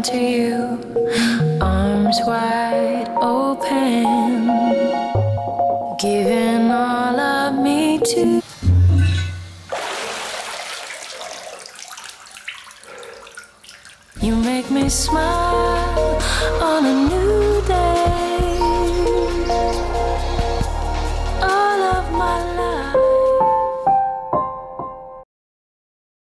to you, arms wide open, giving all of me to. You make me smile on a new day.